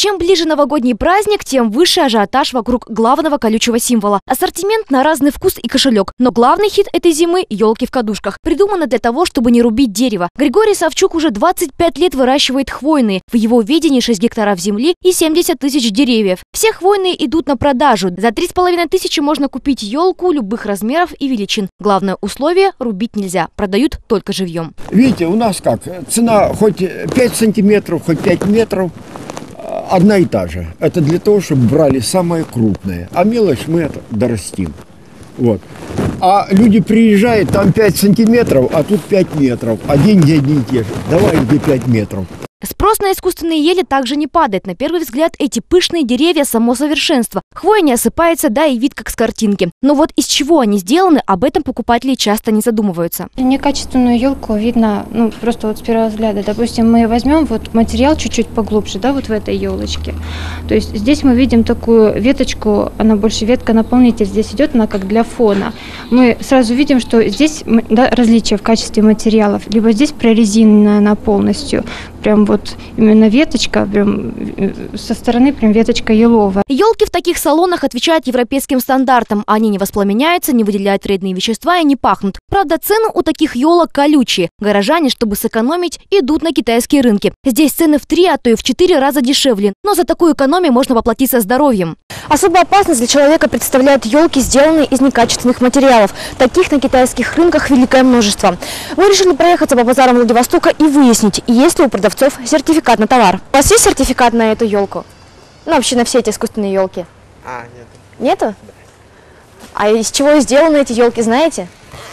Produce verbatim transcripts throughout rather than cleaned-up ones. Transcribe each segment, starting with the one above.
Чем ближе новогодний праздник, тем выше ажиотаж вокруг главного колючего символа. Ассортимент на разный вкус и кошелек. Но главный хит этой зимы – елки в кадушках. Придумано для того, чтобы не рубить дерево. Григорий Савчук уже двадцать пять лет выращивает хвойные. В его видении шесть гектаров земли и семьдесят тысяч деревьев. Все хвойные идут на продажу. За три с половиной тысячи можно купить елку любых размеров и величин. Главное условие – рубить нельзя. Продают только живьем. Видите, у нас как? Цена хоть пять сантиметров, хоть пять метров. Одна и та же. Это для того, чтобы брали самое крупное. А мелочь мы это дорастим. Вот. А люди приезжают, там пять сантиметров, а тут пять метров. А деньги одни и те же. Давай где пять метров. Спрос на искусственные ели также не падает. На первый взгляд, эти пышные деревья – само совершенство. Хвоя не осыпается, да и вид как с картинки. Но вот из чего они сделаны, об этом покупатели часто не задумываются. Некачественную елку видно, ну, просто вот с первого взгляда. Допустим, мы возьмем вот материал чуть-чуть поглубже, да, вот в этой елочке. То есть здесь мы видим такую веточку, она больше ветка-наполнитель здесь идет, она как для фона. Мы сразу видим, что здесь, да, различия в качестве материалов. Либо здесь прорезиненная она полностью, прям вот именно веточка, прям со стороны прям веточка еловая. Елки в таких салонах отвечают европейским стандартам. Они не воспламеняются, не выделяют вредные вещества и не пахнут. Правда, цены у таких елок колючие. Горожане, чтобы сэкономить, идут на китайские рынки. Здесь цены в три, а то и в четыре раза дешевле. Но за такую экономию можно поплатиться здоровьем. Особую опасность для человека представляют елки, сделанные из некачественных материалов. Таких на китайских рынках великое множество. Мы решили проехаться по базарам Владивостока и выяснить, есть ли у продавцов сертификат на товар. У вас есть сертификат на эту елку? Ну, вообще на все эти искусственные елки. А, нет. Нету? Да. А из чего сделаны эти елки, знаете?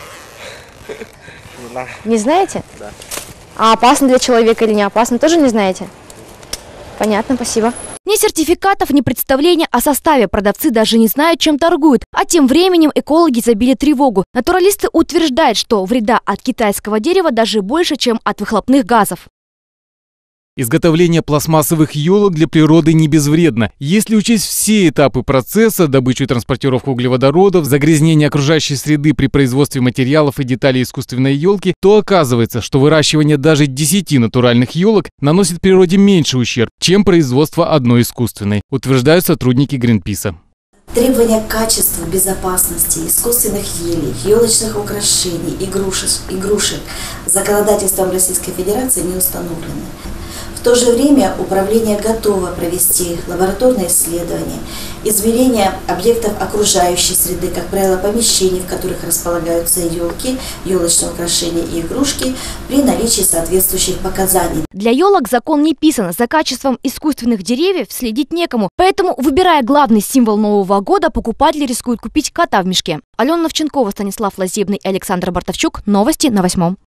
Не знаю. Не знаете? Да. А опасно для человека или не опасно, тоже не знаете? Понятно, спасибо. Ни сертификатов, ни представления о составе. Продавцы даже не знают, чем торгуют. А тем временем экологи забили тревогу. Натуралисты утверждают, что вреда от китайского дерева даже больше, чем от выхлопных газов. Изготовление пластмассовых елок для природы не безвредно. Если учесть все этапы процесса, добычу и транспортировку углеводородов, загрязнение окружающей среды при производстве материалов и деталей искусственной елки, то оказывается, что выращивание даже десяти натуральных елок наносит природе меньше ущерб, чем производство одной искусственной, утверждают сотрудники Гринписа. Требования к качеству, безопасности искусственных елей, елочных украшений, игрушек, игрушек законодательством Российской Федерации не установлены. В то же время управление готово провести лабораторные исследования, измерение объектов окружающей среды, как правило, помещений, в которых располагаются елки, елочные украшения и игрушки, при наличии соответствующих показаний. Для елок закон не писан, за качеством искусственных деревьев следить некому. Поэтому, выбирая главный символ Нового года, покупатели рискуют купить кота в мешке. Алена Новченкова, Станислав Лазебный и Александр Бартовчук. Новости на восьмом.